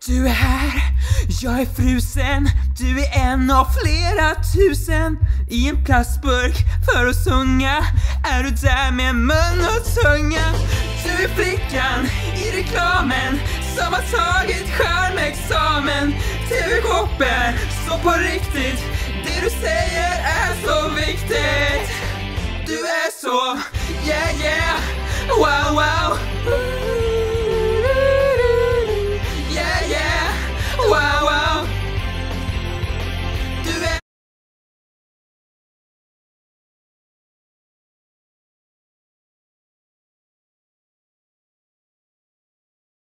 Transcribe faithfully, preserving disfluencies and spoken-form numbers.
Du är här, jag är frusen. Du är en av flera tusen. I en plastburk för att sjunga. Är du där med mun och tunga? Du är flickan i reklamen som har tagit skärmexamen. T V-shoppen, så på riktigt. Det du säger är så viktigt.